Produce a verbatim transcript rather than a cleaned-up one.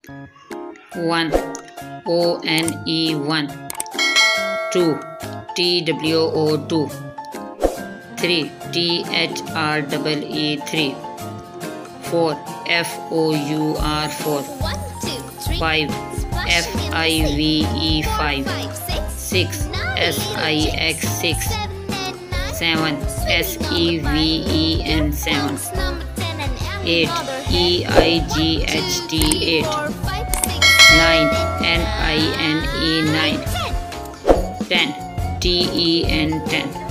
one. O N E one. two. T W O two. three. T H R E E three. four. F O U R four. five. F I V E five. six. S I X six. seven. S E V E N seven. eight. E I G H T eight. nine. N I N E nine. ten. T E N ten.